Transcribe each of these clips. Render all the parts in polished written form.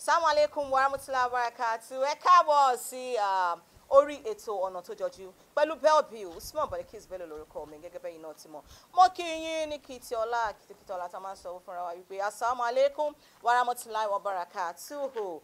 Assalamu alaikum warahmatullahi wabarakatuh. Ẹ káàbọ̀ sí orí ètò ọ̀nà tó jọjú pẹ̀lú Bellville Usman Balikis Bello lórúkọ mi gẹ́gẹ́ bẹ́yìn náà ti mọ̀. Mo kí yín ní kìtì ọlá tá a máa ń sọ fúnra wa wípé assalamu alaikum warahmatullahi wabarakatuh.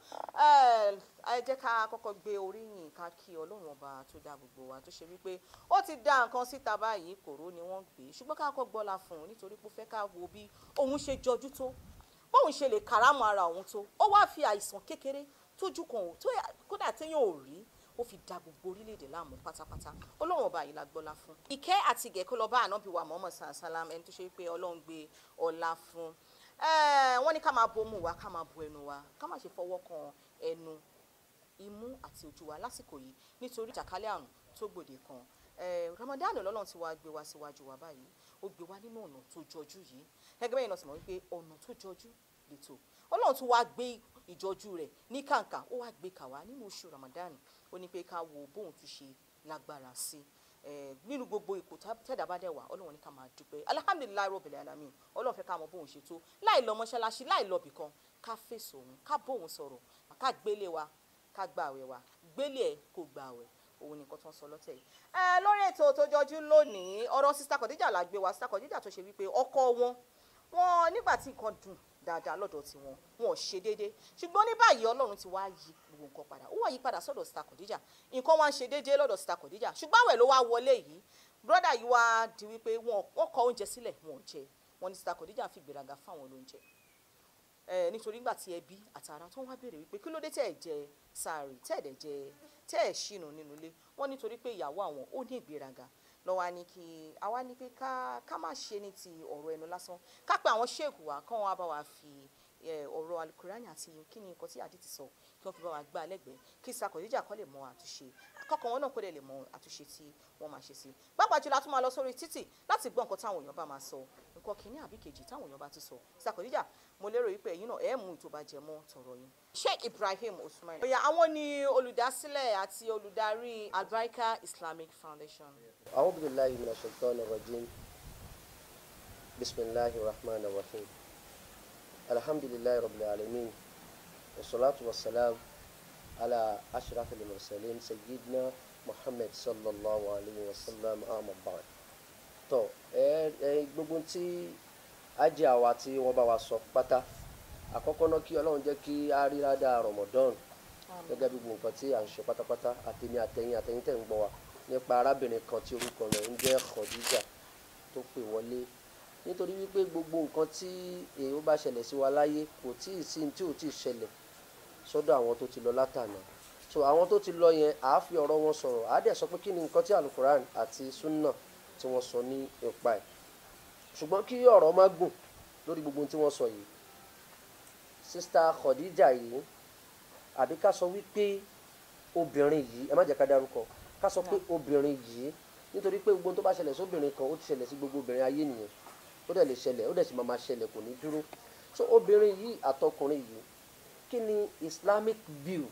Ẹ jẹ́ ká kọ́kọ́ gbé oríyìn ká kí Ọlọ́run ọba tó dá gbogbo wa tó ṣe wípé ó ti dá nǹkan síta báyìí kòró ni wọ́n gbé ṣùgbọ́n ká kọ́kọ́ gbọ́lá fún un nítorí pé ó fẹ́ ká wo bí òun ṣe jọjú tó bóun ṣe lè kàrámọ̀ ara òun tó ó wá fi àìsàn kékeré tójú kan tó kódà téèyàn ò rí ó fi da gbogbo orílẹ̀-èdè láàmú pátápátá Ọlọ́run ọba yìí la gbọ́lá fún. ìkẹ́ àti ìgẹ̀ kó lọ bá ànábì wa Muhammad sallam ẹni tó ṣe pé Ọlọ́run gbé ọlá fún. wọ́n ní ká máa bomú wa ká máa bo ẹnu wa ká má ṣe fọwọ́ kan ẹnu imú àti ojú wa lásìkò yìí nítorí ìjàkálẹ̀ àrùn tó gbòde kan. Ramadan lọ́lọ́run ti wá gbé wa síwájú wa báyìí ó gbé wa nínú ọ̀nà tó jọjú yìí gẹ́gẹ́ bẹ́ẹ̀ náà sì mọ̀ wípé ọ̀nà tó jọjú lẹ́tọ̀ Ọlọ́run tún wá gbé ìjọjú rẹ̀ ní kàǹkà ó wá gbé kàwá nínú oṣù Ramadan ó ní pé ká wo bóun tún ṣe lágbára sí nínú gbogbo ipò tẹ́dà bá dẹ̀ wà Ọlọ́run ní ká máa dúpẹ́ alhamdulilayi rabbil alamin Ọlọ́run fẹ́ ká mọ bóun ṣe tó láì lọ mọ́ṣáláṣí láì lọ bìkan ká fèsì òun ká bóun sọ̀rọ̀ ká gbélé wa ká gba àwẹ̀ wa gbélé ẹ̀ kó gba àwẹ̀ òun nìkan tó ń sọ lọ́tẹ̀ yìí. lórí ètò tó jọjú lónìí ọ̀rọ̀ Sister Khadija la gbé wa Sister Khadija tó ṣe wípé ọkọ wọn nígbà tí nǹkan dùn dáadáa lọ́dọ̀ tiwọn wọn ò ṣe déédé ṣùgbọ́n ní báyìí Ọlọ́run ti wá yí gbogbo nǹkan padà ó wá yí padà sọ́dọ̀ Sister Khadija nǹkan wá ń ṣe déédé lọ́dọ̀ Sister Khadija ṣùgbọ́n àwẹ̀ ló wá wọlé yìí brọ́dà yìí wá di wípé wọ́n kọ oúnjẹ sílẹ̀ wọn ò jẹ wọn ní Sister Khadija fi gbéraga fáwọn lóúnjẹ nítorí nígbà tí ẹbí àtàrà tó ń wá béèrè wípé kí ló dé tẹ́ ẹ̀ jẹ sàárì tẹ́ ẹ̀ ṣìnà nínú ilé wọ́n nítorí pé ìyàwó àwọn ó ní ìgbéraga lọ́wọ́ ni kí àwa ní pé ká má ṣe ní ti ọ̀rọ̀ ẹnu lásán ká pé àwọn ṣéèkù wa kán wá bá wa fi ọ̀rọ̀ alukurani àti kí ni nǹkan tí àdí ti sọ kí wọ́n fi bá wa gbá lẹ́gbẹ̀ẹ́ kí Sister Khadija kọ́ lè mọ àtúnṣe akọ́kọ́ wọn náà kó lè mọ àtúnṣe tí wọ́n máa ṣe sí i pàápàá jùlọ a tún máa lọ sórí títì láti gbọ́ nǹkan táwọn èèyàn bá máa sọ nǹkan kìíní àbí kejì táwọn èèyàn bá tún sọ Sister Khadija mo lérò wípé ẹ̀yin náà ẹ̀ mú ìtòbàjẹ́ mọ́ tọ̀rọ̀ yín. Sheikh Ibrahim Usman àwọn ni olùdásílẹ̀ àti olùdarí Albarika Islamic Foundation. A'udhu billahi minash shaitanir rajim. Bismillahir rahmanir rahim. Alhamdulillahi rabbil alamin. Wassalatu wassalam ala ashrafil mursalin sayyidina Muhammad sallallahu alayhi wa sallam amma ba'd. Tó gbogbo tí ajé àwa tí wọ́n bá wa sọ pátá àkọ́kọ́ náà kí Ọlọ́run jẹ́ kí a rí rádà Ramadan gẹ́gẹ́ bí gbogbo nǹkan tí à ń ṣe pátápátá àtẹ̀mí àtẹ̀yìn tẹ̀ ń gbọ́ wa nípa arábìnrin kan tí orúkọ rẹ̀ ń jẹ́ Khadija tó pè wọlé nítorí wípé gbogbo nǹkan tí ó bá ṣẹlẹ̀ sí wa láyé kò tí ì sí tí ò tí ì ṣẹlẹ̀ sọ́dọ̀ àwọn tó ti lọ látànà so àwọn tó ti lọ yẹn à á fi ọ̀rọ̀ wọn sọ̀rọ̀ à á dẹ̀ sọ pé kí ni nǹkan tí alukuran àti sunna tí wọ́n sọ ní ipa ẹ̀ ṣùgbọ́n kí ọ̀rọ̀ má gùn lórí gbogbo tí wọ́n sọ yìí Sister Khadija yìí àbí ká sọ wípé obìnrin yìí ẹ má jẹ́ ká dárúkọ ká sọ pé obìnrin yìí nítorí pé gbogbo tó bá ṣẹlẹ̀ sóbìnrin kan ó ti ṣẹlẹ̀ sí gbogbo obìnrin ayé nìyẹn ó dẹ̀ lè ṣẹlẹ̀ ó dẹ̀ sì máa ṣẹlẹ̀ kò ní dúró so obìnrin yìí àtọkùnrin yìí kí ni Islamic view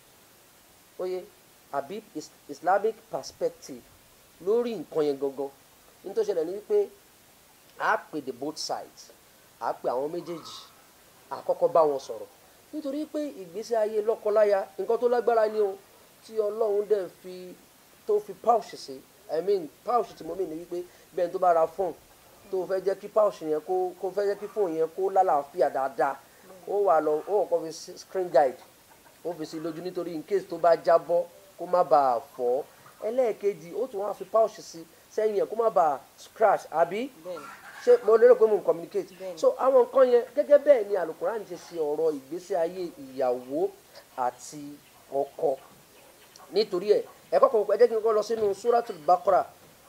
oye àbí Islamic perspective lórí nǹkan yẹn gangan ní tó ṣẹlẹ̀ ní wípé a pè the both sides a pè àwọn méjèèjì àkọ́kọ́ bá wọn sọ̀rọ̀ nítorí pé ìgbésí ayé lọ́kọláya nǹkan tó lágbára ni o tí Ọlọ́run dẹ̀ tó fi pouch sí pouch tí mo mì ní wípé bẹ́ẹ̀ tó bá ra fóònù tó fẹ́ jẹ́ kí pouch yẹn kó fẹ́ jẹ́ kí fóònù yẹn kó lálàáfíà dáadáa ó wà lọ ó kọ́ fi screen guide ó fi sí lójú nítorí in case tó bá jábọ́ kó má bàa fọ́ ẹlẹ́ẹ̀kejì ó tún wá fi pouch sí sẹ́yìn yẹn kó má bàa scratch àbí ṣé mo lérò pé mo ń communicate so àwọn nǹkan yẹn gẹ́gẹ́ bẹ́ẹ̀ ni alukuran ṣe ṣe ọ̀rọ̀ ìgbésí ayé ìyàwó àti ọkọ nítorí ẹ̀kọ́ kan ẹ jẹ́ kí n kọ́ lọ sínú suratul Baqara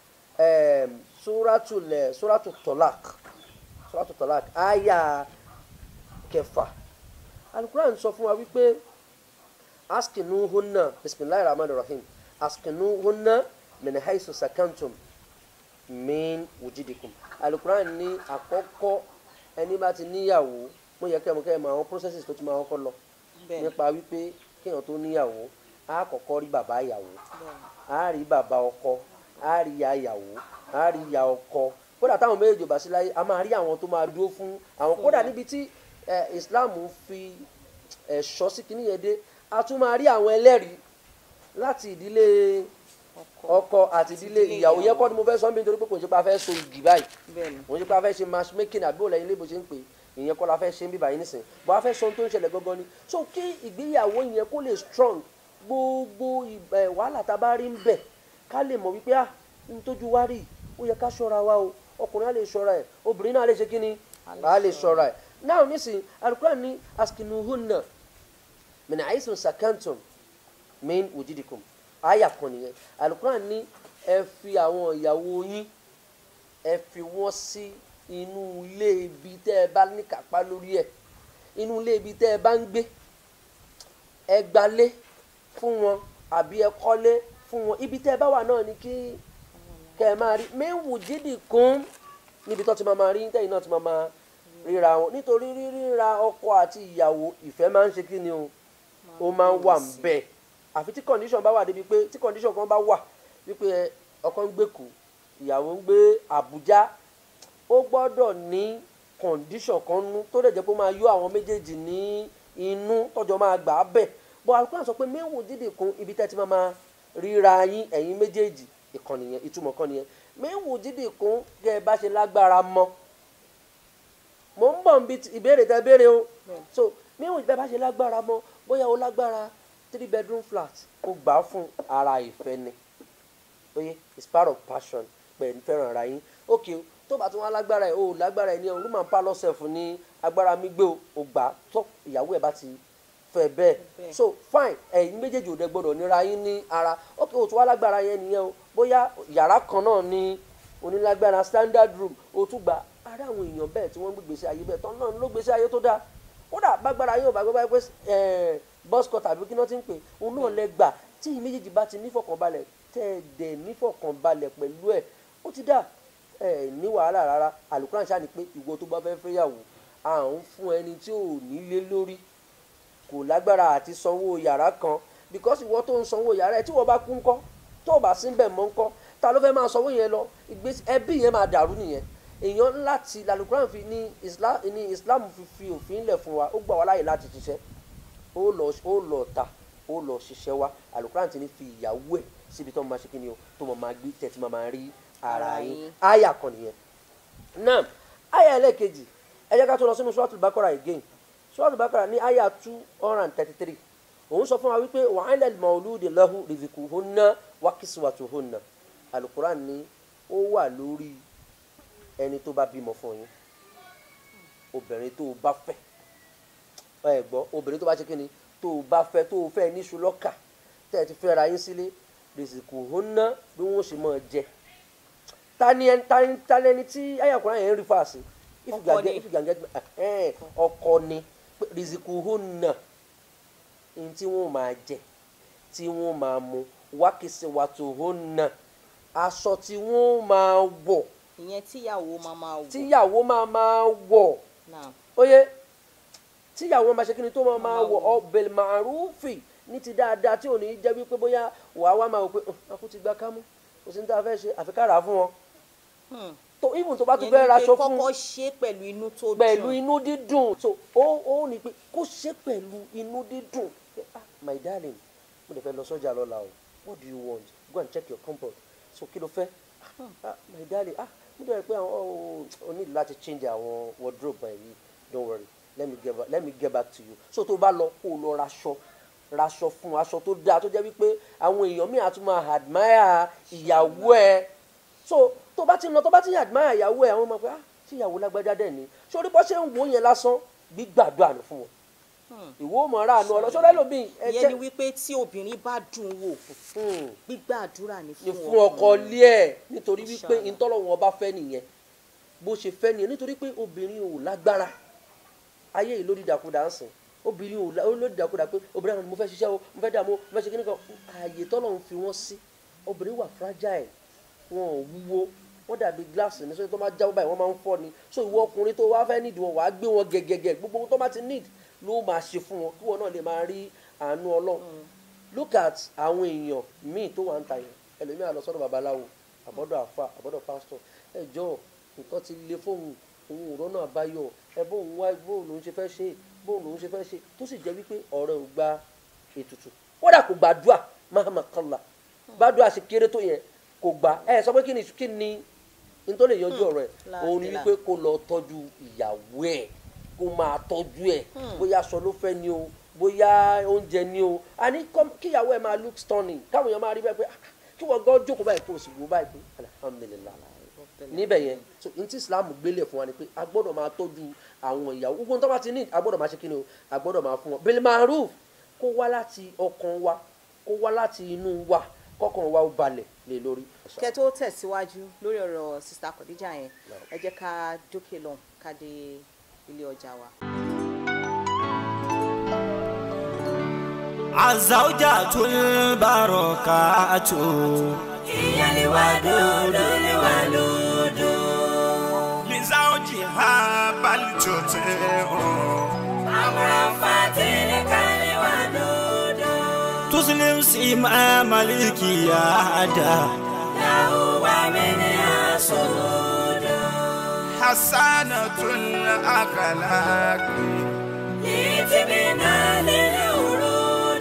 suratul Talaq aya 6 alukuran sọ fún wa wípé askinuhunna bismillahir rahmanir rahim askinuhunna min haythu sakantum min wujidikum alukuran ní àkọ́kọ́ ẹni bá ti níyàwó mo yẹ kẹ́ mọ̀ àwọn processes tó ti máa kọ́kọ́ lọ nípa wípé kéèyàn tó níyàwó á kọ́kọ́ rí bàbá ìyàwó á rí bàbá ọkọ á rí ìyá ìyàwó á rí ìyá ọkọ kódà táwọn méjèèjì bá sí láyé a máa rí àwọn tó máa dúró fún àwọn kódà níbi tí Islam fi ẹ̀ṣọ́ sí kíní yẹn dé a tún máa rí àwọn ẹlẹ́rìí láti ìdílé ọkọ àti ìdílé ìyàwó yẹn kọ́ ni mo fẹ́ sọ nítorí pé kò ṣe pé a fẹ́ so igi báyìí kò ṣe pé a fẹ́ ṣe matchmaking àbí òlẹ́yìn ilé bó ṣe ń pè ìyẹn kọ́ la fẹ́ ṣe ń bí báyìí nísìnyí bó a fẹ́ sọ ohun tó ń ṣẹlẹ̀ gangan ni so kí ìgbéyàwó yẹn kó lè strong gbogbo wàhálà tá a bá rí ń bẹ̀ ká lè mọ̀ wípé n tójú wá rí ó yẹ ká ṣọ́ra wa o ọkùnrin á lè ṣọ́ra ẹ̀ obìnrin náà lè ṣe kí ni á lè ṣọ́ra ẹ̀ náà nísìnyí Al-Qur'an ní askinuhunna min haythu sakantum min wujidikum àyà kan nìyẹn Al-Qur'an ní ẹ fi àwọn ìyàwó yín ẹ fi wọ́n sí inú ilé ibi tẹ́ ẹ bá ní kápá lórí ẹ̀ inú ilé ibi tẹ́ ẹ bá ń gbé ẹ gbalé fún wọn àbí ẹ kọ́lé fún wọn ibi tẹ́ ẹ bá wà náà ni kí kẹ́ ẹ máa rí min wujidikum níbi tó ti máa rí tẹ́yìn náà ti máa ríra wọn nítorí ríra ọkọ àti ìyàwó ìfẹ́ máa ń ṣe kí ni o ó máa ń wà ń bẹ́ẹ̀ àfi tí condition bá wà débi pé tí condition kan bá wà wípé ọkọ ń gbé Èkó ìyàwó ń gbé Àbújá ó gbọ́dọ̀ ní condition kan nú tó dẹ̀ jẹ́ pé ó máa yọ àwọn méjèèjì ní inú tọ́jọ́ máa gbà á bẹ̀ bọ́ Al-Qur'an sọ pé min wujidikum ibi tẹ́ ti máa ríra yín ẹ̀yin méjèèjì ìkànnì yẹn ìtumọ̀ kan nìyẹn min wujidikum gẹ́ ẹ bá ṣe lágbára mọ́ mo ń bọ̀ níbi ìbéèrè tẹ́ béèrè o so min wujidikum bá ṣe lágbára mọ́ bóyá o lágbára 3-bedroom flat ó gbà á fún ara ìfẹ́ ni oye it's part of passion pẹ̀lú fẹ́ràn ara yín ok tó bá tún wá lágbára ẹ̀ o lágbára ẹ̀ ní ọ̀run máa ń pa lọ́sẹ̀ fún ní agbára mi gbé o gbà tó ìyàwó ẹ̀ bá ti fẹ́ bẹ́ẹ̀ so fine ẹ̀yin méjèèjì ò dẹ gbọ́dọ̀ níra yín ní ara ok o tún wá lágbára yẹn nìyẹn o bóyá yàrá kan náà ní onílágbára standard room o tún gbà ara àwọn èèyàn bẹ́ẹ̀ tí wọ́n ń gbégbèsè ayé bẹ́ẹ̀ tán náà ló gbèsè ayé tó dáa kódà bágbára yóò bá gbé pé bus cut àbí kí wọ́n ti ń pè òun náà lẹ gbà tí ìyìn méjèèjì bá ti nífọ̀kànbalẹ̀ tẹ́ ẹ dẹ̀ nífọ̀kànbalẹ̀ pẹ̀lú ẹ̀ ó ti dà ẹ ní wàhálà rárá Al-Qur'an ṣáà ni pé ìwọ tó bá fẹ́ fẹ́yàwó à ń fún ẹni tí ò nílé lórí kò lágbára àti sanwó yàrá kan because ìwọ tó ń sanwó yàrá ẹ tí wọ́n bá kú ńkọ́ tó bá sí bẹ̀ mọ́ ńkọ́ ta ló fẹ́ máa sanwó yẹn lọ ẹbí yẹn máa dàrú nìyẹn èèyàn láti Al-Qur'an fi ní Islam fi òfin lẹ̀ fún wa ó gbà wá láyè láti ṣiṣẹ́ ó lọ ta ó lọ ṣiṣẹ́ wa Al-Qur'an ti ní fi ìyàwó ẹ̀ síbi tó máa ṣe kí ni o tó máa gbé tẹ̀tí máa rí ara yín àyà kan nìyẹn náà àyà ẹlẹ́ẹ̀kejì ẹ jẹ́ ká tó lọ sínú Suratul Baqara again Suratul Baqara ní àyà 233 òun sọ fún wa wípé wa 'ala al-mawludi lahu rizquhunna wa kiswatuhunna Al-Qur'an ní ó wà lórí ẹni tó bá bímọ fún yín obìnrin tó bá fẹ́ ẹ gbọ́ obìnrin tó bá ṣe kíni tó bá fẹ́ tó fẹ́ níṣu lọ́kà tẹ́ ẹ ti fẹ́ ra yín sílé rizquhunna bí wọ́n ṣe máa jẹ ta ni ẹni tí ayàkùnrin yẹn ń rí fàásì ọkọ ni rizquhunna ní tí wọ́n máa jẹ tí wọ́n máa mu wa kiswatuhunna aṣọ tí wọ́n máa wọ̀ ìyẹn tíyàwó máa wọ̀ tíyàwó máa wọ̀ óyé tíyàwó máa ṣe kí ni tó máa wọ̀ bil ma'rufi ní ti dáadáa tí ò ní jẹ́ wípé bóyá wàá wá máa wò pé akú ti gbá kámú kò sí ní tá a fẹ́ ṣe àfikára fún wọn. tó even tó bá tún fẹ́ raṣọ fún kọ́kọ́ ṣe pẹ̀lú inú tó dùn pẹ̀lú inú dídùn so ó ní pé kó ṣe pẹ̀lú inú dídùn my darling mo lè fẹ́ lọ sọ́jà lọ́la o what do you want go and check your comfort so kí ló fẹ́ my darling mo dẹ̀ pé o need láti change àwọn wardrobe yìí don't worry let me get back to you so tó bá lọ kó o lọ raṣọ fún aṣọ tó dáa tó jẹ́ wípé àwọn èèyàn míì á tún máa admire ìyàwó ẹ̀ so tó bá ti lọ tó bá ti admire ìyàwó ẹ̀ àwọn ọmọ pé tí ìyàwó lágbájá dẹ̀ ní sórí bó ṣe ń wò yẹn lásán gbígbàdúrà ní fún wọn ìwọ mọ̀ ara àánú ọlọ́sọ́rọ́ ẹlòmíì ìyẹn ni wípé tí obìnrin bá dùn wò gbígbàdúrà ní fún ọkọ lé ẹ̀ nítorí wípé ìtọ́lọ́wọ́n ọba fẹ́ nìyẹn bó ṣe fẹ́ nìyẹn nítorí pé obìnrin ò lágbára ayé yìí ló dìdàkudà ń sìn obìnrin ò ló dìdàkudà pé obìnrin àwọn mo fẹ́ ṣiṣẹ́ o mo fẹ́ dààmú mo fẹ́ ṣe kíní kan ààyè tọ́lọ́run fi wọ́n sí obìnrin wà fragile wọn ò wúwo wọ́n dàbí gíláàsì ní sọ́yìn tó máa jáwọ́ báyìí wọ́n máa ń fọ́ ni so ìwọ ọkùnrin tó wá fẹ́ nídìí wọn wàá gbé wọn gẹ́gẹ́gẹ́ gbogbo ohun tó bá ti need ló máa ṣe fún wọn kí wọn náà lè máa rí àánú Ọlọ́run look at àwọn èèyàn míì tó wà ń ta yẹn ẹlòmíà lọ sọ́dọ̀ babaláwo àbọ̀dọ̀ àfà àbọ̀dọ̀ pásítọ̀ ẹjọ́ nǹkan ti le fóun òun ò rọ́nà àbáyọ ẹ bóun wá bóun lòún ṣe fẹ́ ṣe bóun lòún ṣe fẹ́ ṣe tó sì jẹ́ wípé ọ̀rẹ́ ò gba ètùtù kódà kò gbàdúrà mahama kalla gbàdúrà ṣe kéré tó yẹn kò gbà ẹ sọ pé kí ni nítorí lè yanjú ọ̀rọ̀ ẹ̀ òun ni wípé kó lọ tọ́jú ìyàwó ẹ̀ kó máa tọ́jú ẹ̀ bóyá aṣọ ló fẹ́ ni o bóyá oúnjẹ ni o àní kíyàwó ẹ̀ máa look stunning káwọn èèyàn máa rí bẹ́ẹ̀ pé kí wọ́n gan jókòó báyìí kó o sì wò báyìí pé alhamdulillah níbẹ̀ yẹn so n tí Islam gbélé fún wa ni pé a gbọ́dọ̀ máa tọ́jú àwọn ìyàwó gbogbo tó bá ti ní a gbọ́dọ̀ máa ṣe kí ni o a gbọ́dọ̀ máa fún wọn bil ma'ruf kó wá láti ọkàn wa kó wá láti inú wa kọ́kàn wa ó balẹ̀ lé lórí. kẹ́ tó tẹ̀síwájú lórí ọ̀rọ̀ sista Khadija yẹn ẹ jẹ́ ká dókè lọ ká dé ilé ọjà wa. Azawjatul barakatu iyali wadudu liwaludu lizawjiha balchote amra fatile kali wadudu tuslim sima maliki ya ada lahu wa min yasudu hasanatul akhlaq litibina lilurud.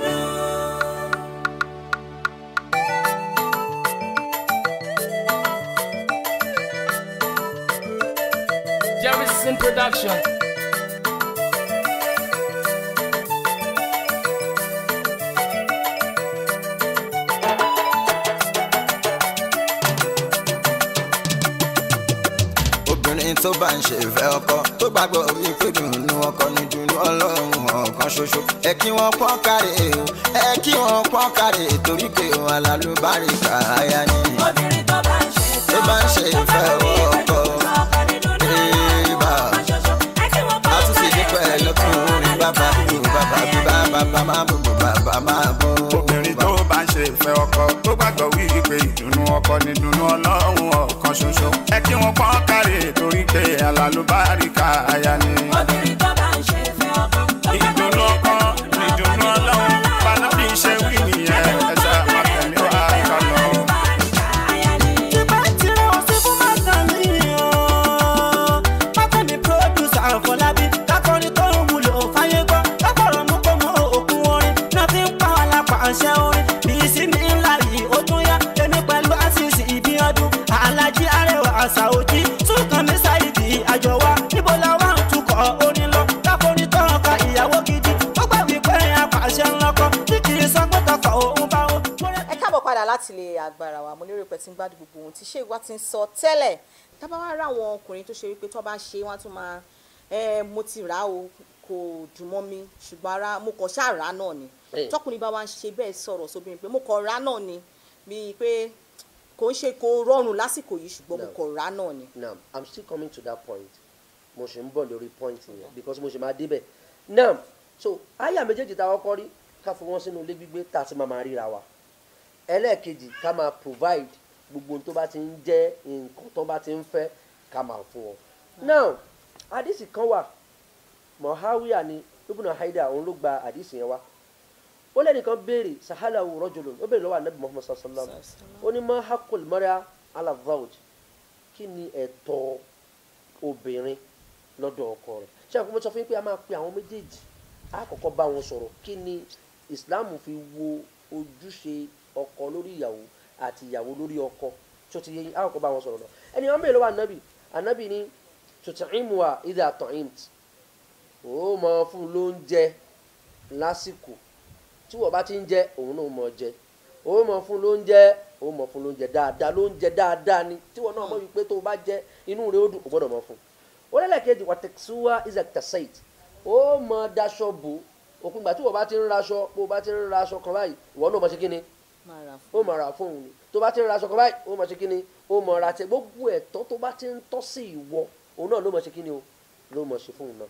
Jerry's in production. Obìnrin tó bá ń ṣe ìfẹ́ ọkọ tó gbàgbọ́ wípé dùnú ọkọ ní dùnú Ọlọ́run ọ̀kan ṣoṣo ẹ kí wọ́n pọ́n kárí ẹ kí wọ́n pọ́n kárí torí pé wọn alálùbáríkà aya ni. Obìnrin tó bá ń ṣe ìfẹ́ ọkọ obìnrin tó bá ń ṣe ìfẹ́ ọkọ tó gbàgbọ́ wípé ìdùnnú ọkọ ní ìdùnnú Ọlọ́run ọ̀kan ṣoṣo ẹ kí wọ́n pọ́n kárí torí pé alálùbáríkà aya ni. Obìnrin tó bá ń ṣe ìfẹ́ ọkọ ìdùnnú ọkọ ní ìdùnnú Ọlọ́run bàbá fi ń ṣe wí nìyẹn ẹ̀ṣẹ̀ àmọ̀tẹ́ni wà kálọ̀. Ìgbà tí wọ́n ṣe fún màtàmí o màtàmí producer Àfọlábí kákọrin tó ń wúlò fáyé gbọ́ kákọ̀rọ̀ mú kó mú òkun orin náà fi ń pa alápàṣẹ orin bí sí ní ńlá yìí ó tún yá èmi pẹ̀lú àṣìṣe ìbí ọdún Alájí Arẹwà Sàódì Túnkàn mi Sáìdì àjọwá níbo la wá ń tukọ̀ orin lọ kákọrin tó ń ka ìyàwó gidi ó gbà wípé apàṣẹ ńlọkọ tí kì í sọ pé tọkọ òun bá wọn. ẹ káàbọ̀ padà láti ilé agbára wa mo lérò pé tí ń gbádùn gbogbo ohun tí ṣé ìwà ti ń sọ tẹ́lẹ̀ tábà wá rá àwọn ọkùnrin tó ṣe wípé tó bá ṣe wọ́n tún máa mo ti rà o kò dùn mọ́ mi ṣùgbọ́n ara mo kàn ṣáà rà náà ni tọkùnrin bá wá ń ṣe bẹ́ẹ̀ sọ̀rọ̀ sóbìnrin pé mo kàn rà náà ni bíi pé kò ń ṣe kò rọrùn lásìkò yìí ṣùgbọ́n mo kàn rà náà ni. Now I'm still coming to that point mo ṣe ń bọ̀ lórí point yẹn because mo ṣe máa débẹ̀ now so àyà méjèèjì tá a kọ́kọ́ rí ká fi wọ́n sínú ilé gbígbé tá a ti máa ríra wa ẹlẹ́ẹ̀kejì ká máa provide gbogbo tó bá ti ń jẹ́ nǹkan tó bá ti ń fẹ́ ká máa fún wọn. now àdìsí kan wà Muawiya ni Ibn Haida òun ló gba àdìsí yẹn wá ó lẹ́nìkan béèrè sahalahu rajulun ó béèrè lọ́wọ́ anabi Muhammad sallallahu alaihi wasallam ó ní ma haqqul mar'a ala zawj kí ni ẹ̀tọ́ obìnrin lọ́dọ̀ ọkọ rẹ̀ ṣé àkókò sọ fún yín pé a máa pe àwọn méjèèjì á kọ́kọ́ bá wọn sọ̀rọ̀ kí ni Islam fi wo ojúṣe ọkọ lórí ìyàwó àti ìyàwó lórí ọkọ tó ti yẹ yín á kọ́kọ́ bá wọn sọ̀rọ̀ náà ẹni wọn béèrè lọ́wọ́ anabi ní tut'imuha idha ta'imt ó máa fún lóúnjẹ lásìkò tí wọ́n bá ti ń jẹ òun náà mọ̀ jẹ ó mọ̀ fún lóúnjẹ dáadáa ni tí wọ́n náà mọ̀ wípé tó bá jẹ inú rẹ̀ ó dùn ó gbọ́dọ̀ mọ̀ fún ó lẹ́lẹ̀kejì wàtẹ̀síwá isaac tasait ó mọ̀ daṣọ bò òpin ìgbà tí wọ́n bá ti ń raṣọ bó bá ti ń raṣọ kan báyìí ìwọ náà mọ̀ ṣe kíni ó mọ̀ ra fún òun ni tó bá ti ń raṣọ kan báyìí ó mọ̀ ṣe kíni ó mọ̀ ra tẹ gbogbo ẹ̀tọ́ tó bá ti ń tọ́ sí ìwọ òun náà ló mọ̀ ṣe kíni o ló mọ̀ ṣe fún òun náà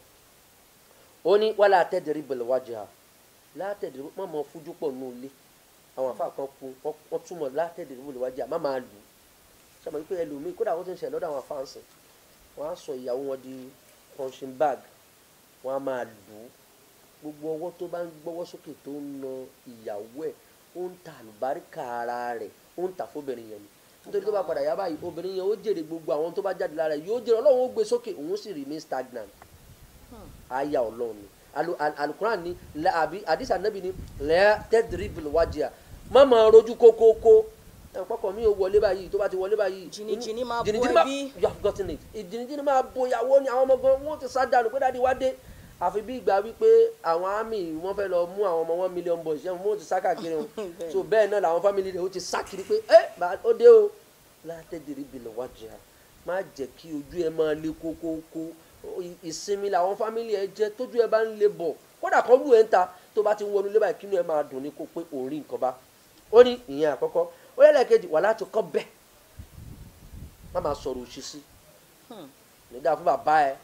ó ní wala tadribul wajha látẹ̀dẹ̀ má máa fojú pọ̀ nù ilé àwọn àfa kan kún wọ́n túmọ̀ látẹ̀dẹ̀ wọlé wájà má máa lù ú sábà wípé ẹlòmíì kódà wọ́n ti ń ṣe lọ́dọ̀ àwọn afáǹsì wọ́n á sọ ìyàwó wọn di punching bag wọ́n á máa lù ú gbogbo ọwọ́ tó bá ń gbọ́wọ́ sókè tó ń na ìyàwó ẹ̀ ó ń ta àlùbáríkà ara rẹ̀ ó ń tà fóbìnrin yẹn ni nítorí tó bá padà yá báyìí obìnrin yẹn ó jèrè gbogbo àwọn tó bá jáde lára yóò jèrè ọlọ́run ó gbé sókè òun sì remain stagnant àyà ọlọ́run ni alukuran ni àbí àdìsá nẹ́bí ni lẹ́ẹ̀ tẹ́dìrìbìlì wájà má máa rojú kókókó ẹ̀pọ̀kọ̀ mi ò wọlé báyìí tó bá ti wọlé báyìí jìnnìjìnnì máa bó ẹbí you have gotten it ìjìnnìjìnnì máa bo ìyàwó ni àwọn ọmọ gan wọn ti sá dànù pé dáadé wá dé àfi bí ìgbà wípé àwọn àmì wọn fẹ́ lọ mú àwọn ọmọ 1 million boys yẹn wọn ti sá káàkiri wọn so bẹ́ẹ̀ náà làwọn family rẹ̀ ó ti sá kiri pé ó dé o látẹ̀dìrìbìlì wájà má jẹ́ kí ojú ẹ máa lé kókókó ìsinmi làwọn fámìlì ẹ jẹ tójú ẹ bá ń lè bọ kódà kan lù ẹ ń ta tó bá ti ń wọnú lé báyìí kínú ẹ máa dùn ní kó pé òun rí nǹkan bá ó ní ìyẹn àkọ́kọ́ ó yẹ lẹ́ẹ̀kejì wà láti kọ́ bẹ́ẹ̀ má máa sọ̀rọ̀ òṣì sí nígbà fún bàbá ẹ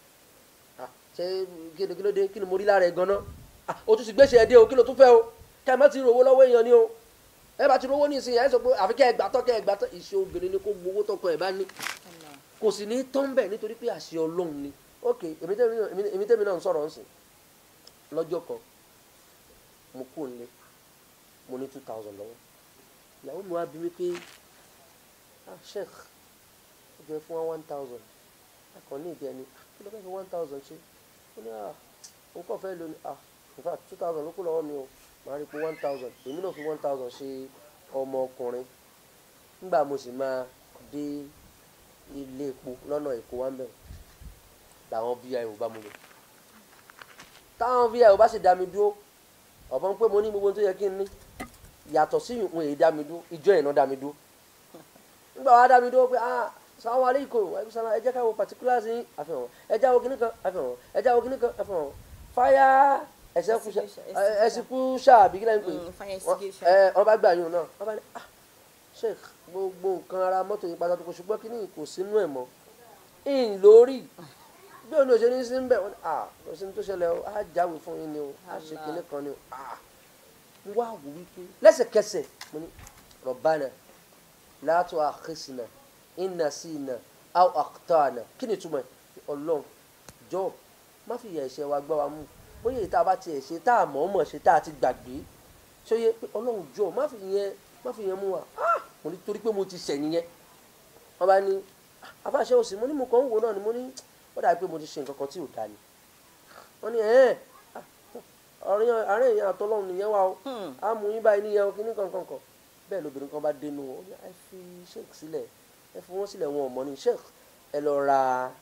ṣé kílódé kí ni mo rí lára ẹ gan-an o tún sì gbéṣẹ́ ẹ dé o kí ló tún fẹ́ o ká ẹ má ti rówó lọ́wọ́ èèyàn ni o ẹ bá ti rówó ní ìsìn ẹ sọ pé àfi kẹ́ ẹ gbàtọ́ ìṣe obìnrin ni kó gbowó tọkọ ẹ bá ní kò sì ní tán bẹ́ẹ̀ nítorí pé àṣẹ ọlọ́run ni ok èmi tẹ́mi náà ń sọ̀rọ̀ ńsìn lọ́jọ́ kan mo kú nílé mo ní 2000 lọ́wọ́ ìyàwó mi wá bí mi pé sheikh ó jẹ́ fún wa 1000 akọ ní ìdí ẹni kí ló fẹ́ fi 1000 ṣe ó ní òun kàn fẹ́ lónìí in fact 2000 ló kú lọ́wọ́ mi o màá rí pé 1000 èmi náà fi 1000 ṣe ọmọ ọkùnrin nígbà mo sì máa dé ilé epo lọ́nà èkó wá ń bẹ̀rẹ̀ làwọn vio bá mú mi táwọn vio bá sì dá mi dúró ọ̀pọ̀ ń pé mo ní gbogbo tó yẹ kí n ní yàtọ̀ sí ìwọ̀n èyí dá mi dúró ìjọ ìná dá mi dúró nígbà wàá dá mi dúró pé salamu alaikum ẹ jẹ́ ká wo particulars yín àfihàn ẹ jẹ́ wo kíní kan àfihàn ẹ jẹ́ wo kíní kan àfihàn fire execution àbí kí lẹ́yìn pé wọ́n bá gbà yín náà wọ́n bá ní sheikh gbogbo nǹkan ara mọ́tò yìí pátá tó kó ṣùgbọ́n kíní kò sínú ẹ̀ mọ́ in lórí bí òun ò ṣe ní sí ń bẹ̀ wọ́n kò sí ní tó ṣẹlẹ̀ o á jáwé fún yín ni o á ṣe kíní kan ni o ń wá wò wípé lẹ́sẹ̀kẹsẹ̀ mo ní Rabbana la tu'akhidhna in nasina aw akhta'na kí ni túmọ̀ ọlọ́run jọ má fi ìyà ẹ̀ṣẹ̀ wa gbá wa mú bóyá èyí tá a bá tiẹ̀ ṣe tá a mọ̀ọ́mọ̀ ṣe tá a ti gbàgbé ṣóyè pé ọlọ́run jọ má fi yẹn mú wa mo ní torí pé mo ti ṣẹ̀ nìyẹn wọ́n bá ní afáṣẹ́ òsì mo ní mo kàn ń wò náà ni mo ní ó dàbí pé mo ti ṣe nǹkan kan tí ò dáa ni wọ́n ní àárín èèyàn àtọ́lọ́run nìyẹn wà ó á mú yín báyìí níyẹn kíní kankan bẹ́ẹ̀ lóbìnrin kan bá dénú ó ní ẹ fi sheikh sílẹ̀ ẹ fi wọ́n sílẹ̀ wọn ò mọ̀ ní sheikh ẹ lọ ra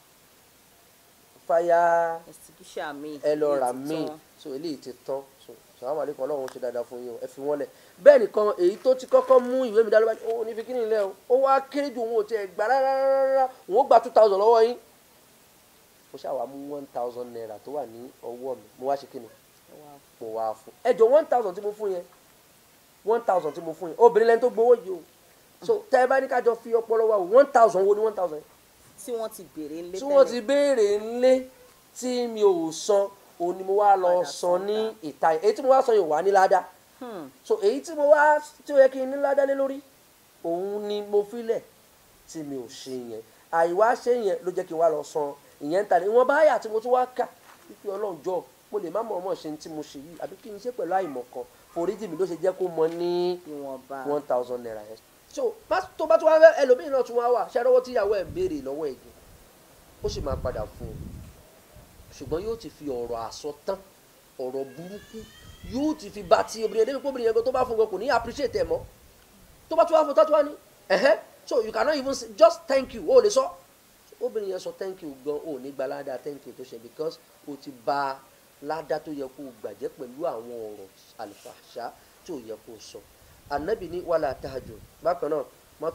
fire ẹ lọ ra míì so eléyìí ti tán so sàlámù alaykum ọlọ́run ṣe dáadáa fún yín o ẹ fi wọ́n lẹ̀ bẹ́ẹ̀ nìkan èyí tó ti kọ́kọ́ mú ìwé mi dálóbá ó ní fi kíni ilẹ̀ o ó wá kéré ju òun ò tiẹ̀ gbà rárá òun ó gba 2000 lọ́wọ́ yín mo ṣàwà mú 1000 naira tó wà ní ọwọ́ mi mo wá ṣe kíni mo wá fún ẹjọ 1000 tí mo fún yẹn 1000 tí mo fún yẹn obìnrin lẹ́ni tó gbowó yìí o so tẹ́ ẹ bá ní kájọ fi ọpọlọ wa o 1000 wo ni 1000 tí wọ́n ti béèrè ńlé tí wọ́n ti béèrè ńlé tí mi ò san òun ni mo wá lọ san ní ìta èyí tí mo wá san yìí wà ní ládàá so èyí tí mo wá tí ó yẹ kí n ní ládàá lé lórí òun ni mo filẹ̀ tí mi ò ṣe yẹn àìwá ṣe yẹn ló jẹ́ kí n wá lọ san ìyẹn ń ta ní ìwọ̀n báyà tí mo tún wá kà wípé ọlọ́run jọ mo lè má mọ̀ ọmọ ṣe tí mo ṣe yìí àbí kí n ṣe pẹ̀lú àìmọ̀ kan foríjì mi ló ṣe jẹ́ kó mọ ní 1000 naira yẹn so tó bá tún wá fẹ́ ẹlòmíì náà tún wá wà ṣẹ́rọ́wọ́ tíyàwó ẹ̀ béèrè lọ́wọ́ ẹ̀gbìn ó sì máa padà fún un ṣùgbọ́n yóò ti fi ọ̀rọ̀ àsọtán ọ̀rọ̀ burúkú yóò ti fi bá ti obìnrin ẹ̀dẹ́gbẹ́ obìnrin yẹn tó bá fún gan kò ní appreciate ẹ̀ mọ́ tó bá tún wá fún tó wá ní so you cannot even say just thank you ó lè sọ obìnrin yẹn sọ thank you gan ó ní gba ládàá thank you tó ṣe because ó ti ba ládàá tó yẹ kó gbàjẹ́ pẹ̀lú àwọn ọ̀rọ̀ àlùfàṣà tó yẹ kó sọ Ànábì ní wàlá tahajjud bákan náà má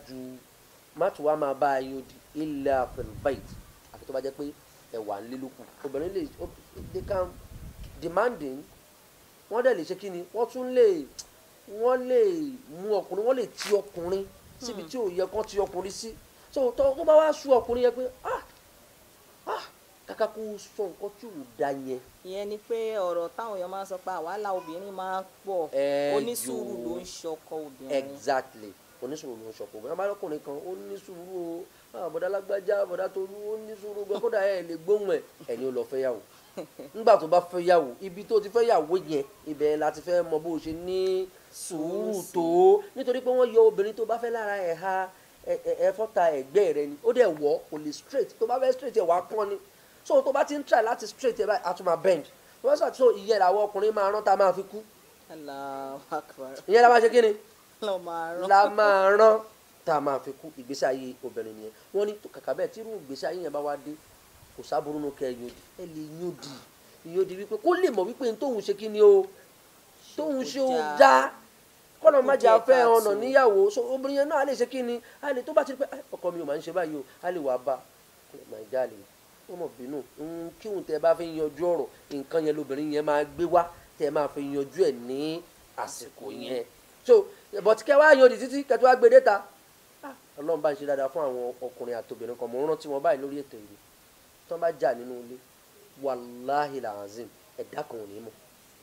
tún wá máa bá a yóò di illa fil bayt àfi tó bá jẹ́ pé ẹ̀wà ńlélókù obìnrin lè they can demanding wọ́n dẹ̀ lè ṣe kí ni wọ́n lè mú ọkùnrin wọ́n lè ti ọkùnrin síbi tí ò yẹ kán ti ọkùnrin sí so tó bá wá sú ọkùnrin yẹn pé kàkà kó sọ nǹkan tí ò da yẹn. ìyẹn ni pé ọ̀rọ̀ táwọn èèyàn máa ń sọ pé àwàlà obìnrin máa ń pọ̀ onísùúrù ló ń ṣọkọ obìnrin. exactly onísùúrù ló ń ṣọkọ obìnrin abálọ́kùnrin kan ó ní sùúrù o bọ̀dá lágbájá bọ̀dá Tolú ó ní sùúrù gan kódà ẹ̀ lè gbóhùn ẹ̀ ẹ̀yin ò lọ fẹ́ yàwó nígbà tó bá fẹ́ yàwó ibi tó ti fẹ́ yàwó yẹn ibẹ̀ láti fẹ́ mọ bó ṣe ní sùúrù tó nítorí pé wọ́n yọ obìnrin tó bá fẹ́ lára ẹ̀ha ẹ̀fọ́ta ẹ̀gbẹ́ rẹ ni ó dẹ̀ wọ́ kò lè straight tó bá fẹ́ straight ẹ̀ wá pọ́n ni so tó bá ti ń try láti straight ẹ̀ báyìí a tún máa bend tó bá sọ ìyẹn làwọn ọkùnrin máa rán tá a máa fi kú Allahu Akbar. ìyẹn la máa ṣe kí ni lọ máa rán. la máa rán tá a máa fi kú ìgbésí ayé obìnrin nìyẹn wọ́n ní kàkà bẹ́ẹ̀ tí irú ìgbésí ayé yẹn bá wá dé kò sábúrú nù kẹ́ ẹ lè yóòdì wípé kó lè mọ̀ wípé tóun ṣe kí ni o tóun ṣe ó dá kọ́nà má jà fẹ́ ọ̀nà níyàwó so obìnrin yẹn náà a lè ṣe kí ni a lè tó bá ti rí pé ọkọ mi ò máa ń ṣe báyìí o a lè wà bá my darling wọ́n mọ̀ bínú kíhun tẹ́ bá fi yanjú ọ̀rọ̀ nǹkan yẹn lóbìnrin yẹn máa gbé wá tẹ́ máa fi yanjú ẹ̀ ní àsìkò yẹn so but kẹ́ wá yan òdì títí kẹ́ tó wá gbé déta ọlọ́run bá ń ṣe dáadáa fún àwọn ọkùnrin àtòbìnrin kan mò ń rántí wọn báyìí lórí ètò ìlú tí wọ́n bá jà nínú ilé wàláhì làzim ẹ̀dá kan ò ní mọ̀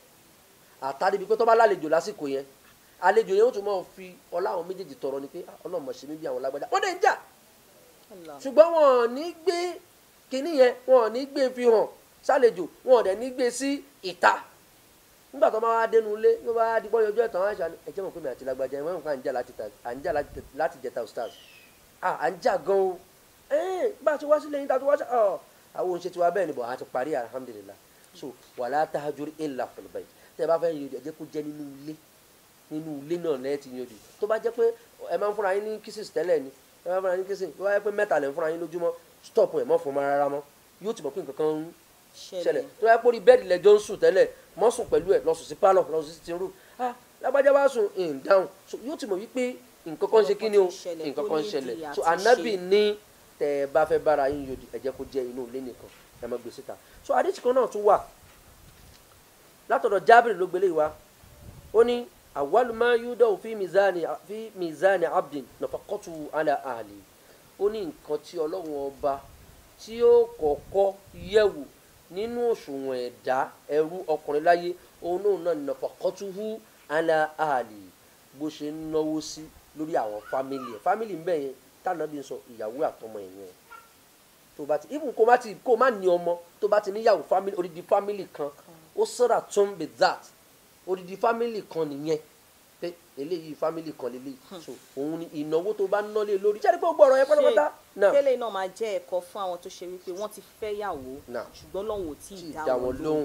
àtàdé bíi pé tó bá lálejò lásìkò yẹn àlejò yẹn ó tún máa fi ọlá àwọn méjèèjì tọrọ ni pé ọlọ́run mọ̀ ṣe mí bí àwọn lágbájá wọ́n dẹ̀ ń jà ṣùgbọ́n wọn ò ní gbé kinní yẹn wọn ò ní gbé fi hàn sálejò wọn ò dẹ̀ ní gbé sí ìta nígbà tó máa wá dénú ilé ló bá di pọ́yọ ọjọ́ ìtàn àìsàn ẹ̀jẹ̀ mọ̀ pé mi àti lágbájá ẹ̀ wọ́n à ń jà láti jẹta stars à ń jà gan o bá a ti wá sílẹ̀ yín ta tó wá sí àwọn oṣù tí wàá bẹ́ẹ̀ ni bọ̀ a ti parí alhamdulillah so wala tahjur illa fil bayt tẹ́ ẹ bá fẹ́ yanjú ẹ jẹ́ kó jẹ́ nínú ilé náà lẹ́yìn tí yanjú tó bá jẹ́ pé ẹ máa ń fúnra yín ní kisses tẹ́lẹ̀ ni ẹ máa ń fúnra yín ní kisses tó bá jẹ́ pé mẹ́ta lẹ́ ń fúnra yín lójúmọ́ stop ẹ̀ mọ́ fún ma rárá mọ́ yóò ti mọ̀ pé nǹkan kan ń ṣẹlẹ̀ tó bá jẹ́ pé orí bẹ́ẹ̀dì lẹ́jọ́ ń sùn tẹ́lẹ̀ mọ́ sùn pẹ̀lú ẹ̀ lọ sùn sí pálọ̀ lọ sùn sí ti rú lágbájá wá sùn in down so yóò ti mọ̀ wípé nǹkan kan ṣe kí ni o nǹkan kan ṣẹlẹ̀ so Ànábì ní tẹ́ ẹ bá fẹ́ bára yín yòdì ẹ jẹ́ kó jẹ́ inú ilé nìkan ẹ má gbé síta so àdìsí kan náà tún wà látọ̀dọ̀ Jábìrì ló gbélé wa ó ní awwalu ma yudau fi mizani abdin nafaqatu ala ahli ó ní nǹkan tí Ọlọ́run ọba tí ó kọ́kọ́ yẹ̀wò nínú òṣùwọ̀n ẹ̀dá ẹrú ọkùnrin láyé òun náà nafaqatuhu ala ahli bó ṣe ń náwó sí lórí àwọn fámìlì ń bẹ̀ yẹn tànàbí ń sọ ìyàwó àtọmọ ẹ̀yẹn tó bá ti even kó má ní ọmọ tó bá ti níyàwó family odidi family kan ó sọ̀rọ̀ tún be that odidi family kan nìyẹn pé eléyìí family kan lélẹ́yìí so òun ni ìnáwó tó bá ná lé lórí jẹ́rìí pé ó gbọ́ ọ̀rọ̀ yẹn pátápátá. kélé náà máa jẹ́ ẹ̀kọ́ fún àwọn tó ṣe wípé wọ́n ti fẹ́ yàwó ṣùgbọ́n lọ́hùn ò tí ì dá wọn lóhùn.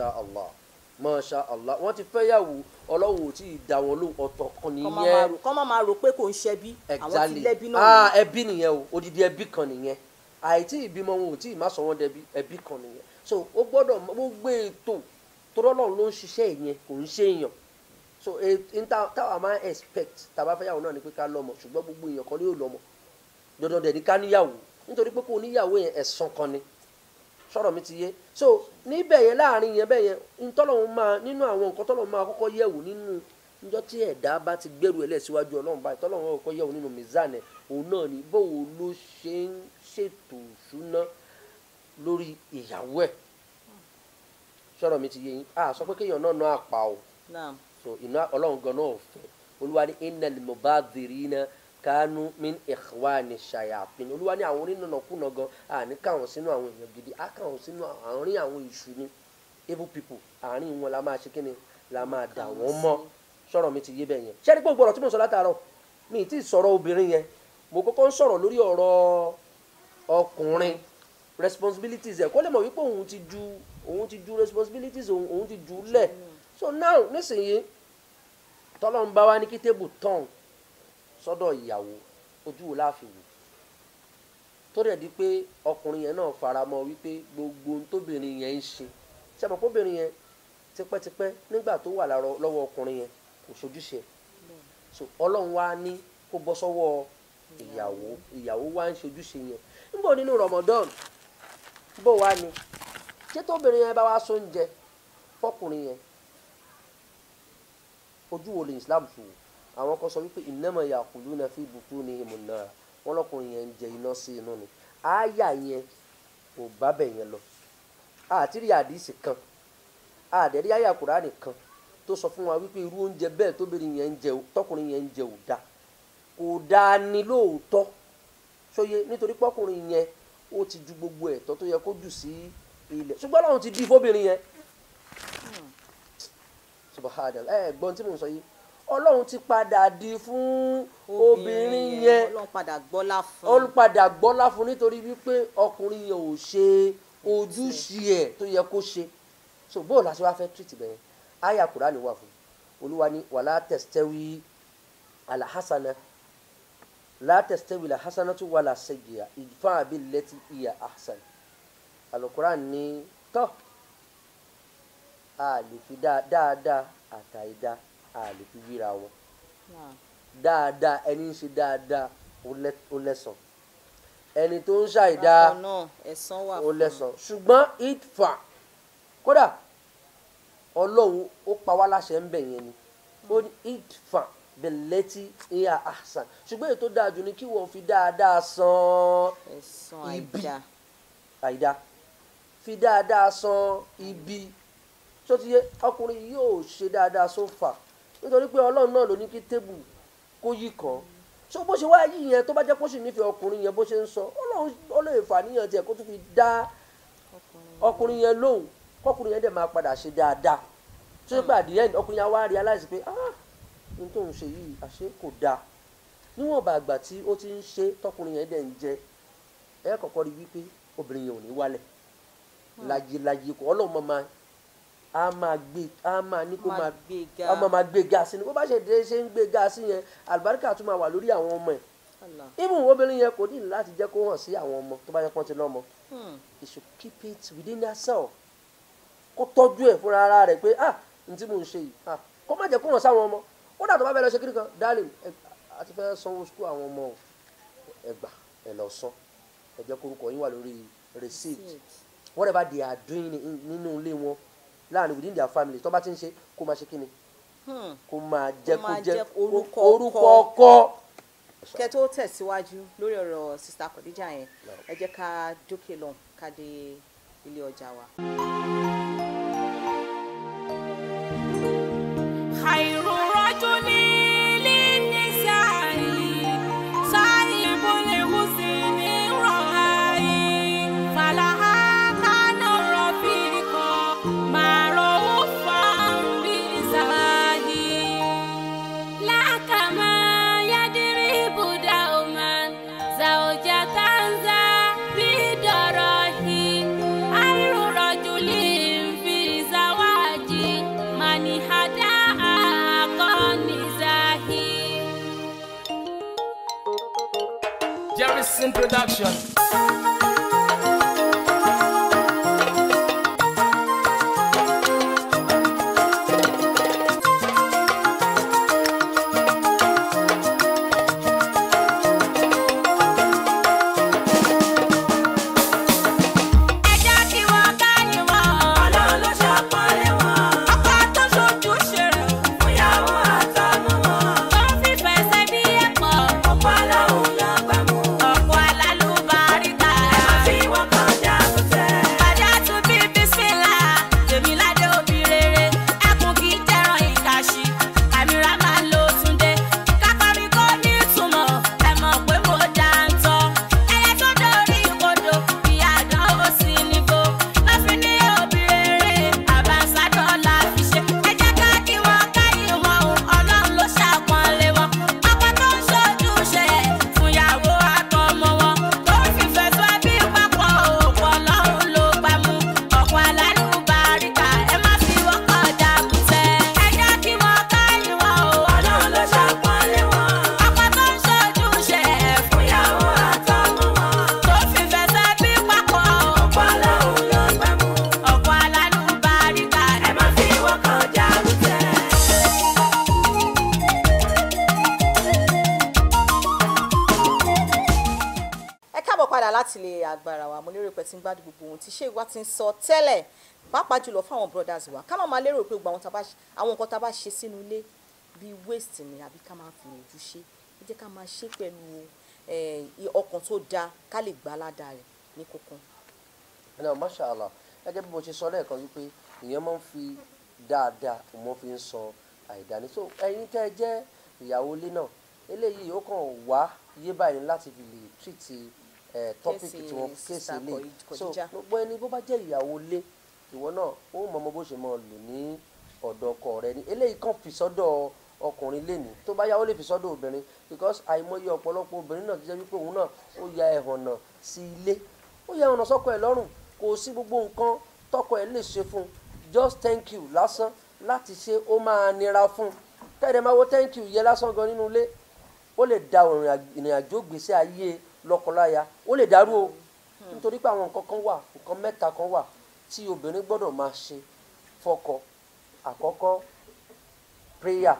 masha allah wọ́n ti fẹ́ yàwó Ọlọ́run ò tí ì dá wọn lóhùn ọ̀tọ̀ kan nìyẹn. kọ́ máa rò pé kò ń ṣẹbí àwọn ti lẹ́bí náà. ẹbí nìyẹn o odidi ẹbí kan nìyẹn àìtí ìbímọ wọn ò tí ì má sọ wọn dẹbi ẹbí kan nìyẹn so ó gbọ́dọ̀ gbogbo ètò tó rọlọ́run ló ń ṣiṣẹ́ ìyẹn kò ń ṣe èèyàn so táwa máa expect tàbá fẹ́ yàwó náà ni pé ká lọ́mọ ṣùgbọ́n gbogbo èèyàn kan ní yóò lọ́mọ dandan dẹ̀ ní ká níyàwó nítorí pé kó níyàwó yẹn ẹ̀san kan ni sọ̀rọ̀ mi ti yé so níbẹ̀ yẹn láàrin yẹn bẹ́ẹ̀ yẹn ntọ́lọ́run máa nínú àwọn nǹkan tọ́lọ́run máa kọ́kọ́ yẹ̀wò nínú níjọ́ tí ẹ̀dá bá ti gbẹ́rù ẹ̀ lẹ́síwájú Ọlọ́run báyìí tọ́lọ́run kọ́kọ́ yẹ̀wò nínú mizan ẹ̀ òun náà ni bóun ló ṣe ń ṣètò ìṣúná lórí ìyàwó ẹ̀ sọ̀rọ̀ mi ti yé yín sọ pé kéèyàn náà ná àpà o so iná Ọlọ́run gan náà fẹ́ Olúwa ní innal mubadhirina kanu min ikhwani shayatin Olúwa ní àwọn onínàkúnà gan àní káwọn sínú àwọn èèyàn gidi á káwọn sínú àárín àwọn èṣù ní evil people àárín wọn la máa ṣe kí ni la máa dà wọ́n mọ́ sọ̀rọ̀ mi ti yé bẹ́ẹ̀ yẹn ṣé ní gbogbo ọ̀rọ̀ tí mo sọ látàárọ̀ mi ì tí ì sọ̀rọ̀ obìnrin yẹn mo kọ́kọ́ ń sọ̀rọ̀ lórí ọ̀rọ̀ ọkùnrin responsibilities ẹ̀ kó lè mọ̀ wípé òun ti ju responsibilities òun ti jù lẹ̀ so now nísìnyí tọ́lọ́run bá wá ní kí tébù tán sọ́dọ̀ ìyàwó ojú wo láàfin wò tó dẹ̀ di pé ọkùnrin yẹn náà fara mọ́ wípé gbogbo ohun tóbìnrin yẹn ń ṣe ṣe mọ̀ kóbìnrin yẹn tipẹ́tipẹ́ nígbà tó wà lọ́wọ́ ọkùnrin yẹn kò ṣojúṣe so Ọlọ́run wá ní kó bọ́ sọ́wọ́ ìyàwó wá ń ṣojúṣe yẹn níbo nínú Ramadan bó wá ni ṣé tóbìnrin yẹn bá wá sóúnjẹ fọkùnrin yẹn ojú wo lè Islam fi wò àwọn kan sọ wípé innama yaquluna fi butunihim nar wọn lọkùnrin yẹn ń jẹ iná sí inú ni àyà yẹn kò bá bẹ̀ yẹn lọ àti rí àdìsí kan àdẹ̀rí àyà Kùránì kan tó sọ fún wa wípé irú oúnjẹ bẹ́ẹ̀ tóbìnrin yẹn ń jẹ tọkùnrin yẹn ń jẹ kò dáa ní lóòótọ́ sóye nítorí pọ́kùnrin yẹn ó ti ju gbogbo ẹ̀tọ́ tó yẹ kó jù sí ilẹ̀ ṣùgbọ́n Ọlọ́run ti bí fóbìnrin yẹn subhanallah gbọ́n tí mò ń sọ yìí Ọlọ́run ti padà di fún obìnrin yẹn Ọlọ́run padà gbọ́lá fún olùpadà gbọ́lá fún nítorí wípé ọkùnrin yẹn ò ṣe ojúṣe ẹ̀ tó yẹ kó ṣe so bóòlù àti wàá fẹ́ treat bẹ́ẹ̀ àyà Kùránì wà fún Olúwa ní wàlá tastawi alhasana la tastawi alhasanatu wala sayyi'a idfa billati hiya ahsan Al-Kùránì ní tọ́ a lè fi dáadáa àtàìdá a lè fi wíra wọn dáadáa ẹni ń ṣe dáadáa ó lẹ́san ẹni tó ń ṣàìdá ó lẹ́san ṣùgbọ́n idfa kódà Ọlọ́run ó pa wá láṣẹ ń bẹ̀ yẹn ni ó ní idfa billati hiya ahsan ṣùgbọ́n èyí tó dáa jù ni kí wọ́n fi dáadáa san ibi àìdá fi dáadáa san ibi tó ti yé ọkùnrin yóò ṣe dáadáa sófà nítorí pé Ọlọ́run náà ló ní kí tébù kó yí kan so bó ṣe wá yí yẹn tó bá jẹ́ kó sì nífẹ̀ẹ́ ọkùnrin yẹn bó ṣe ń sọ Ọlọ́run ó lè fà níyàn tiẹ̀ kó tún fi dá ọkùnrin yẹn lóhùn kọkùnrin yẹn dẹ̀ máa padà ṣe dáadáa tó ṣe pé àdìyẹn ọkùnrin yẹn wá realize pé n tó ń ṣe yìí àṣé kò dáa níwọ̀nba àgbà tí ó ti ń ṣe tọkùnrin yẹn dẹ̀ ń jẹ ẹ kọ́kọ́ rí wípé obìnrin yẹn ò ní wálẹ̀ láyé kò Ọlọ́run máa gbé gáàsì ni bó bá ṣe ń gbé gáàsì yẹn àlùbáríkà tún máa wà lórí àwọn ọmọ ẹ̀ even obìnrin yẹn kò ní láti jẹ́ kó hàn sí àwọn ọmọ tó bá yẹ kó ti lọ́mọ he should keep it within herself kó tọ́jú ẹ̀ fúnra ara rẹ̀ pé n tí mò ń ṣe yìí kó má jẹ́ kó hàn sáwọn ọmọ ó dà tó bá fẹ́ lọ ṣe kíni kan darling àti fẹ́ sanwó school àwọn ọmọ ẹgbà ẹ lọ san ẹ jẹ́ kórúkọ yín wà lórí receipt whatever they are doing nínú ilé wọn láàrin within their family tó bá ti ń ṣe kó máa ṣe kíni kó máa jẹ́ kó jẹ́ orúkọ ọkọ. kẹ́ tó tẹ̀síwájú lórí ọ̀rọ̀ sista Khadija yẹn ẹ jẹ́ ká dókè lọ ká dé ilé ọjà wa. khairu rajuli lin-nisa'i sahibul husni ra'i falaha kana rafiqa ma'rufan bizahi la kama yadribu dauman zawjatan za bidarahi khairu rajulin fi zawaji mani hada Jerry's introduction. láti lè agbára wa mo lérò pé tí ń gbádùn gbogbo ohun tí ṣé ìwà ti ń sọ tẹ́lẹ̀ pàápàá jùlọ fún àwọn brothers wa ká má máa lérò pé gbogbo àwọn nǹkan tá a bá ṣe sínú ilé bíi waste ni àbí ká máa fi ojú ṣe ẹ jẹ́ ká máa ṣe pẹ̀lú ọkàn tó dáa ká lè gbá ládàá rẹ̀ ní kókó. ẹnà mashallah gẹ́gẹ́ bí mo ṣe sọ lẹ́ẹ̀kan wípé ìyẹn máa ń fi dáadáa mo fi ń sọ àìdáni so ẹ̀yin tẹ́ ẹ jẹ́ ìyàwó ilé náà eléyìí ó kàn wá yé báyìí láti fi lè treat tọ́pìkì tí wọ́n kéèsì lé so gbogbo ẹni bó bá jẹ́ ìyàwó lé ìwọ náà ó mọ bó ṣe máa lò ní ọ̀dọ̀ ọkọ rẹ ni eléyìí kan fi sọ́dọ̀ ọkùnrin lẹ́ni tó bá yá ó lè fi sọ́dọ̀ obìnrin because àìmọye ọ̀pọ̀lọpọ̀ obìnrin náà ti jẹ́ wípé òun náà ó ya ẹ̀hànnà sí ilé ó ya ẹ̀hànnà sọ́kọ ẹ̀ lọ́rùn kò sí gbogbo nǹkan tọkọ ẹ̀ lè ṣe fún just thank you lásán láti ṣe ó máa nira fún tẹ́lẹ̀ máa wo thank you yẹ lásán gan nínú ilé ó lè da ìrìn àjò gbèsè ayé lọ́kọláya ó lè dàrú o nítorí pé àwọn nǹkan kan wà nǹkan mẹ́ta kan wà tí obìnrin gbọ́dọ̀ máa ṣe fọ́kọ àkọ́kọ́ prayer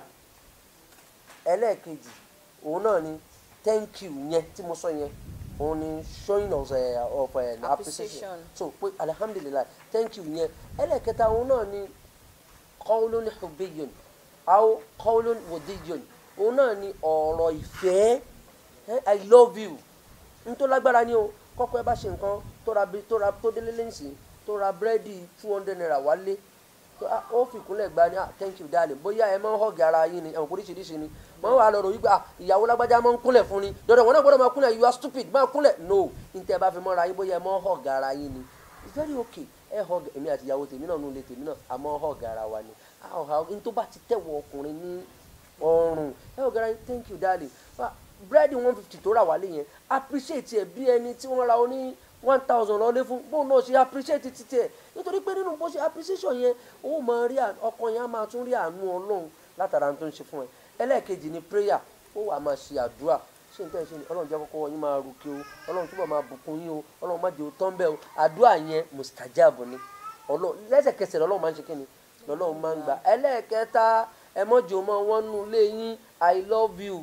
ẹlẹ́ẹ̀kejì òun náà ni thank you yẹn tí mo sọ yẹn òun ni showing of appreciation so pé alhamdulilayi thank you yẹn ẹlẹ́ẹ̀kẹta òun náà ni qawlun hubiyyun aw qawlun wadiyyun òun náà ni ọ̀rọ̀ ìfẹ́ I love you nítorí lágbára ni o kọ́kọ́ ẹ bá ṣe nǹkan tó délé lẹ́yìn tó ra búrẹ́dì 200 naira wálé ó fi ìkúnlẹ̀ gba ni thank you darling bóyá ẹ máa ń hug ara yín ni ẹ̀wọ̀n oríṣiríṣi ni wọ́n wà lọ́rọ̀ wípé ìyàwó lágbájá máa ń kúnlẹ̀ fún ni dandan wọn náà gbọ́dọ̀ máa kúnlẹ̀ you are stupid máa kúnlẹ̀ no níta ẹ bá fi mọ́ra yín bóyá ẹ máa ń hug ara yín ni it's very okay ẹ hug èmi àti ìyàwó tèmi náà nulẹ̀ tèmi náà a máa ń hug ara wa ni n tó bá ti tẹ̀wọ̀ ọkùnrin ní ọrùn ẹ hug ara yín thank you darling búrẹ́dì 150 tó rà wálé yẹn appreciate ẹ bí ẹni tí wọ́n ra ó ní 1000 lọ́lé fún bóun náà ṣe appreciate títí ẹ̀ nítorí pé nínú bó ṣe appreciation yẹn ó máa rí ọkàn yẹn á máa tún rí àánú ọlọ́run látara tó ń ṣe fún ẹ ẹlẹ́ẹ̀kejì ni prayer ó wà máa ṣe àdúrà ṣé nǹkan ṣe ni ọlọ́run jẹ́ kọ́kọ́ yín máa rúkè o ọlọ́run túbọ̀ máa bùkún yín o ọlọ́run má jẹ́ o tán bẹ́ẹ̀ o àdúrà yẹn mustajab ni lẹ́sẹ̀kẹsẹ̀ lọ́lọ́run máa ń ṣe kí ni lọ́lọ́run máa ń gbà ẹlẹ́ẹ̀kẹta ẹ mọ́jọ́ mọ́ wọn nù lé yín I love you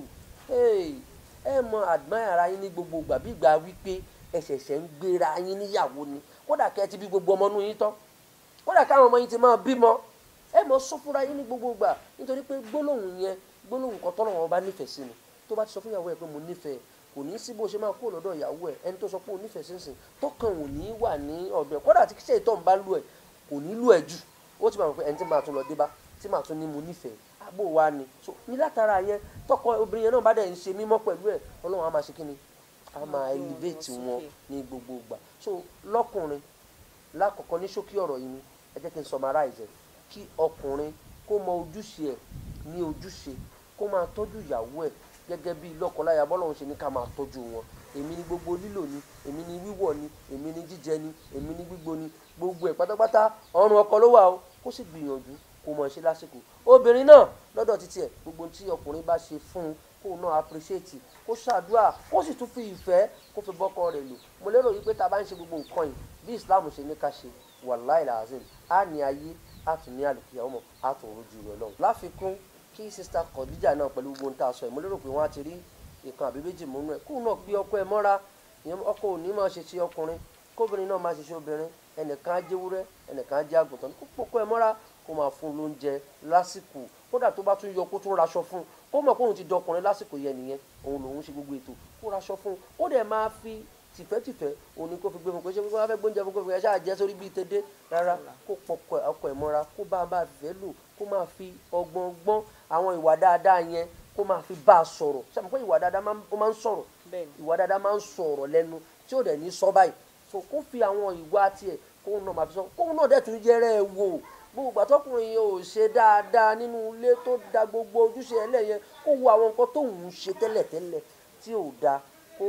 ẹ mọ admire ara yín ní gbogbo ìgbà bí ìgbà wípé ẹ ṣẹ̀ṣẹ̀ ń gbéra yín níyàwó ni kódà kẹ́ ẹ ti bí gbogbo ọmọ nù yín tán kódà káwọn ọmọ yín ti máa bímọ ẹ mọ sọ fúnra yín ní gbogbo ìgbà nítorí pé gbólóhùn yẹn gbólóhùn kan tọ́lọ̀ wọn bá nífẹ̀ẹ́ sí ni tó bá ti sọ fún ìyàwó ẹ pé mo nífẹ̀ẹ́ kò ní sí bó ṣe máa kó lọ́dọ̀ ìyàwó ẹ ẹni tó sọ pé o nífẹ̀ẹ́ sínsìn tọkàn ò ní wà ní ọ̀dọ̀ ẹ kódà tí kíṣẹ́ ìtọ́ ń bá lù ẹ kò ní lù ẹ jù ó ti máa mọ̀ pé ẹni tí máa tún lọ dé bá tí máa tún ní mo nífẹ̀ẹ́ àbò wa ni so ní látara yẹn tọkọ obìnrin yẹn náà bá dẹ̀ ń ṣe mímọ́ pẹ̀lú ẹ̀ ọlọ́run á máa ṣe kí ni a máa elevate wọn ní gbogbo ìgbà so lọ́kùnrin lákọ̀ọ́kọ́ ní ṣókí ọ̀rọ̀ yìí ni ẹ jẹ́ kí n summarize ẹ̀ kí ọkùnrin kó mọ ojúṣe ẹ̀ ní ojúṣe kó máa tọ́jú ìyàwó ẹ̀ gẹ́gẹ́ bí lọ́kọláya bọ́lọ́run ṣe ní ká máa tọ́jú wọn èmi ni gbogbo lílò ni èmi ni wíwọ̀ ni èmi ni jíjẹ ni èmi ni gbígbó ni gbogbo ẹ̀ pátápátá ọrùn ọkọ ló wà o kó sì gbìyànjú kó mọ̀ ṣe lásìkò obìnrin náà lọ́dọ̀ títí ẹ̀ gbogbo tí ọkùnrin bá ṣe fún un kó náà appreciate kó ṣàdúrà kó sì tún fi ìfẹ́ kó fi bọ́kọ rẹ̀ lò mo lérò yìí pé tá a bá ń ṣe gbogbo nǹkan yìí bí Islam ṣe ní ká ṣe wàláì làásìm á ní ayé á tún ní àlùkìyà ọmọ á tún rojú rẹ̀ lọ́wọ́. láfikún kí sista Khadija náà pẹ̀lú gbogbo nǹkan aṣọ ẹ̀ mo lérò pé wọ́n á ti rí ìkan àbí méjì múnú ẹ̀ kóun náà gbé ọkọ ẹ̀ mọ́ra ọkọ ò ní máa ṣe ṣe ọkùnrin kóbìnrin náà máa ṣe ṣe obìnrin ẹnìkan á jẹ́wúrẹ́ ẹnìkan á jẹ́ àgùntàn kó pọkọ ẹ̀ mọ́ra kó máa fún un lóúnjẹ lásìkò kódà tó bá tún yọ kó tún raṣọ fún un kó mọ̀ kóun ti dọkùnrin lásìkò yẹn nìyẹn òun lòun ṣe gbogbo ètò kó raṣọ fún un kó dẹ̀ máa fi tìfẹ́tìfẹ́ òun ni kó fi gbé fún un pé ṣé wọ́n fẹ́ gbóúnjẹ fún kó fi ẹ̀ ṣáà jẹ́ sórí bíi tẹ́dẹ́ rárá kó pọkọ ọkọ ẹ̀ mọ́ra kó bá a bá fẹ́ lò kó máa fi ọgbọ́n gbọ́n àwọn ìwà dáadáa yẹn kó máa fi bá a sọ̀rọ̀ sàmì pé ìwà dáadáa máa ń sọ̀rọ̀ ìwà dáadáa máa ń sọ̀rọ̀ lẹ́nu tí ò dẹ̀ ní sọ báyìí so kó fi àwọn ìwà tiẹ̀ kóun náà máa fi sọ kóun náà dẹ̀ tún yẹrẹ wò gbogbo àtọkùnrin yẹn ò ṣe dáadáa nínú ilé tó da gbogbo ojúṣe ẹlẹ́yẹn kó wo àwọn nǹkan tóun ń ṣe tẹ́lẹ̀tẹ́lẹ̀ tí ò da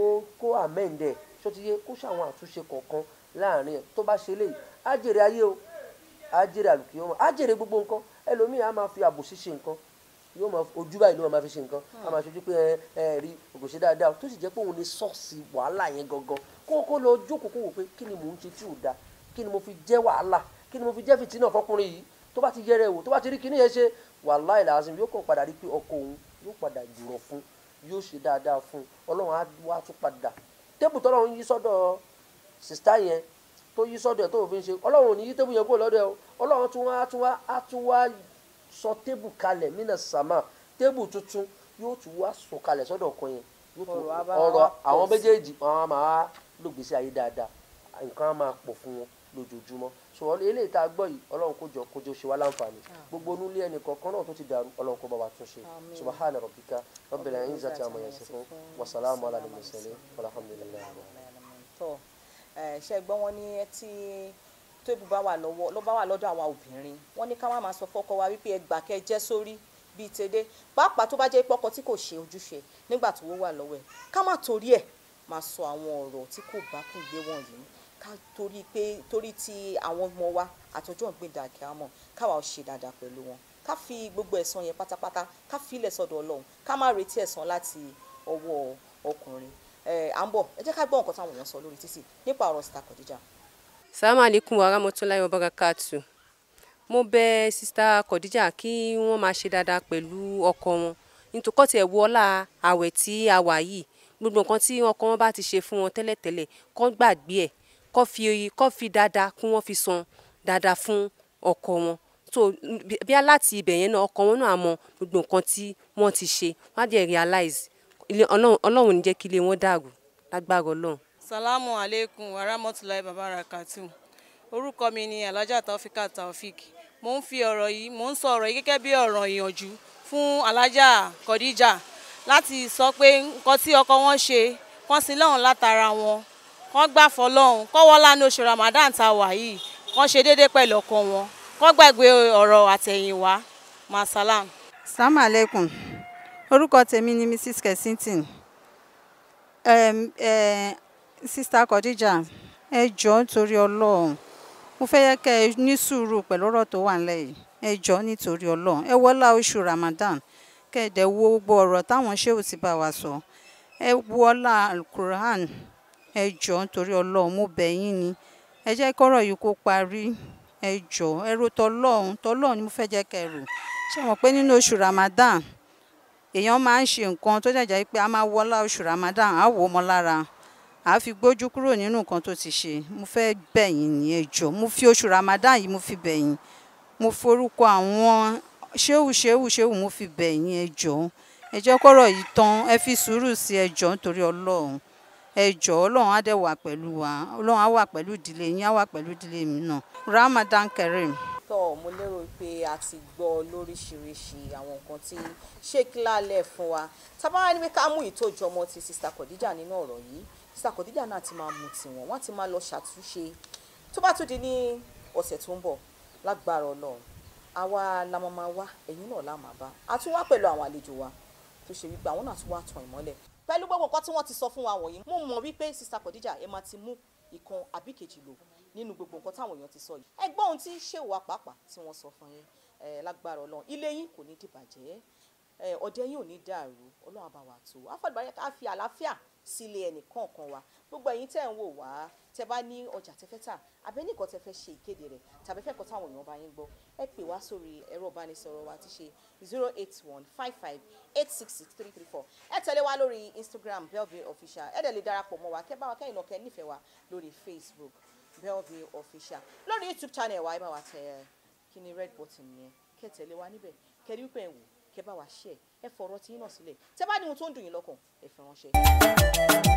kó amẹ́ǹdẹ̀ tó ti yé kó ṣàwọn àtúnṣe kọ̀ọ̀kan láàrin ẹ̀ tó bá ṣe léyìí á jèrè ayé o á jèrè àlùkìyọ́ wọn á jèrè gbogbo nǹkan ẹlòmíì á máa fi àbòsí ṣe nǹkan yóò máa ojú báyìí ló máa fi ṣe nǹkan á máa ṣojú pé ẹ rí kò ṣe dáadáa tó sì jẹ́ pé òun ní sọ́ọ̀sì wàhálà yẹn gangan kó lọ jókòó kó wò pé kí ni mò ń ṣe tí ò da kí ni mo fi jẹ́ wàhálà kí ni mo fi jẹ́ fìtínà fọkùnrin yìí tó bá ti yẹrẹ wò tó bá ti rí kíní yẹn ṣe wàláì làásìm yóò kàn padà rí pé ọkọ òun yóò padà jùrọ̀ fún yóò ṣe dáadáa fún ọlọ́run á wá tún padà tébù tọ́lọ́run yí sọ́dọ̀ sìstá yẹn tó yí sọ́dọ̀ ẹ̀ tó fi ń ṣe ọlọ́run ò ní yí tébù yẹn kúrò lọ́dọ̀ ẹ̀ ọlọ́run á tún wá sọ tébù kalẹ̀ mínà sàmà tébù tuntun yóò tún wá sọ kalẹ̀ sọ́dọ̀ ọkọ yẹn ọ̀rọ̀ àwọn méjèèjì àwọn máa lògbèsè ayé dáadáa nǹkan á máa pọ̀ fún wọn lójoojúmọ́ so eléyìí tá a gbọ́ yìí ọlọ́run kó jọ ṣe wá láǹfààní gbogbo onúlé ẹnì kọ̀ọ̀kan náà tó ti dàrú ọlọ́run kó bá wa tún ṣe subahana rabbika rabbil izzati amma yasifun wa salamun ala al mursalin walhamdulillahi. tọ́ ṣe gbọ́ wọn ní tí tóbi bá wà lọ́dọ̀ àwa obìnrin wọ́n ní ká má máa sọ fọ́kọ wa wípé ẹgbà kẹ́ jẹ́ sórí bíi tèdè pàápàá tó bá jẹ́ pọ́kọ tí kò ṣe ojúṣe nígbà tó wà lọ́wọ́ ẹ̀ ká má torí ẹ̀ máa sọ àwọn ọ̀rọ̀ tí kò bá kún gbé wọ̀nyí ká torí tí àwọn ọmọ wa àtọjọ́ ìgbìndà kí á mọ̀ káwa ò ṣe dáadáa pẹ̀lú wọn ká fi gbogbo ẹ̀san yẹn pátápátá ká fi ilẹ̀ sọ́dọ̀ Ọlọ́run ká má retí ẹ̀san láti ọwọ́ ọkùnrin à ń bọ̀ ẹ jẹ́ ká gbọ́ nǹkan táwọn èèyàn sọ lórí títì nípa ọ̀rọ̀ Sister Khadija. Assalamu alaikum wa rahmatullahi wa barakatuh. Mo bẹ̀ Sister Khadija kí wọ́n máa ṣe dáadáa pẹ̀lú ọkọ wọn nítorí kọ́ tiẹ̀ wọ ọlá àwẹ̀ tí a wà yìí gbogbo nǹkan tí ọkọ wọn bá ti ṣe fún wọn tẹ́lẹ̀tẹ́lẹ̀ kọ́ gbàgbé ẹ̀ kọ́ fi dáadáa kí wọ́n fi san dáadáa fún ọkọ wọn so bí láti ibẹ̀ yẹn náà ọkọ wọn náà mọ gbogbo nǹkan tí wọ́n ti ṣe wọ́n á dẹ̀ realize Ọlọ́run ní jẹ́ kí ilé wọn dàrú lágbára Ọlọ́run. Salamu alaikum wa rahmatullahi wa barakatuh. Orúkọ mi ni Alhaja Taofika Taofik. Mo ń sọ ọ̀rọ̀ yìí gẹ́gẹ́ bí ọ̀rọ̀ ìyànjú fún Alhaja Khadija láti sọ pé nǹkan tí ọkọ wọn ṣe kàn sí lọ́hùn látara wọn kàn gbà fọ́lọ́hùn kọ́wọ́ lánàá oṣù Ramadan tá wà yìí kàn ṣe déédéé pẹ̀lú ọkọ wọn kàn gbàgbé ọ̀rọ̀ àtẹ̀yìnwá masalam. Assalamu alaikum. Orúkọ tèmi ni Mrs. Kensington. Sister Khadija ẹ jọ̀ọ́ nítorí Ọlọ́run mo fẹ́ yẹ kẹ́ ẹ ní sùúrù pẹ̀lú ọ̀rọ̀ tó wà nílẹ̀ yìí ẹ jọ̀ọ́ nítorí Ọlọ́run ẹ wọlá oṣù Ramadan kẹ́ ẹ dẹ̀ wo gbogbo ọ̀rọ̀ táwọn ṣéwù ti bá wa sọ ẹ wọlá Al-Quran ẹ jọ̀ọ́ nítorí Ọlọ́run mo bẹ̀ yín ni ẹ jẹ́ kọ́rọ̀ yìí kó parí ẹ jọ̀ọ́ ẹ ro tọlọ́run ni mo fẹ́ jẹ́ kẹ́ ẹ rò ṣé mọ̀ pé nínú oṣù Ramadan èèyàn máa ń ṣe nǹkan tó jẹ́jẹ́ pé a máa wọlá oṣù Ramadan á wò ó mọ́ lára a fi gbójú kúrò nínú nǹkan tó ti ṣe mo fẹ́ bẹ̀ yín ní ẹ jọ̀ọ́ mo fi oṣù Ramadan yìí mo fi bẹ̀ yín mo forúkọ àwọn ṣéwù mo fi bẹ̀ yín ẹ jọ̀ọ́ ẹ jẹ́ kọ́rọ̀ yìí tán ẹ fi sùúrù sí ẹ jọ̀ọ́ nítorí Ọlọ́run ẹ jọ̀ọ́ Ọlọ́run á dẹ̀ wà pẹ̀lú wa Ọlọ́run á wà pẹ̀lú ìdílé yín á wà pẹ̀lú ìdílé mi náà Ramadan Kareem. tọ́ mo lérò pé a ti gbọ́ lóríṣiríṣi àwọn nǹkan tí Sheikh lálẹ́ fún wa tábà ní pé ká mú ìtòjọmọ ti Sister Khadija nínú ọ̀rọ̀ yìí Sister Khadija náà ti máa mú tiwọn wọ́n ti máa lọ ṣàtúnṣe tó bá tún di ní ọ̀sẹ̀ tó ń bọ̀ lágbára Ọlọ́run àwa la máa wá ẹ̀yin náà la máa bá a tún wá pẹ̀lú àwọn àlejò wa tó ṣe wípé àwọn náà tún wá tan ìmọ́lẹ̀ pẹ̀lú gbogbo nǹkan tí wọ́n ti sọ fún wa wọ̀nyí mo mọ̀ wípé Sister Khadija ẹ máa ti mú ìkan àbí kejì lò nínú gbogbo nǹkan táwọn èèyàn ti sọ yìí ẹ gbọ́ ohun tí ṣéwù wa pàápàá tí wọ́n sọ fún yín lágbára Ọlọ́run ilé yín kò ní dìbàjẹ́ ọ̀dẹ̀ yín ò ní dàrú Ọlọ́run á bá wa tó àfọ̀dùbàrẹ́ ká fi àlàáfíà sílé ẹnì kọ̀ọ̀kan wa gbogbo ẹ̀yin tẹ́ ń wò wá tẹ́ bá ní ọjà tẹ́ fẹ́ tà àbẹ́ nìkan tẹ́ fẹ́ ṣe ìkéde rẹ̀ tàbí fẹ́ kọ́ táwọn èèyàn bá yín gbọ́ ẹ pè wá sórí ẹ̀rọ ìbánisọ̀rọ̀ wa ti ṣe 08155866334 ẹ tẹ̀lé wa lórí Instagram Bellville Official ẹ dẹ̀ lè darapọ̀ mọ́ wa kẹ́ bá wa kẹ́yìn náà kẹ́ nífẹ̀ẹ́ wa lórí Facebook Bellville Official lórí YouTube channel wa ẹ bá wa tẹ kíní red button yẹn kẹ́ tẹ̀lé wa níbẹ̀ kẹ́ rí pé ẹ wò kẹ́ bá wa share ẹ fọ̀rọ̀ tí yín náà sílẹ̀ tẹ́ bá ní ohun tó ń dùn yín lọ́kàn ẹ fi ránṣẹ́.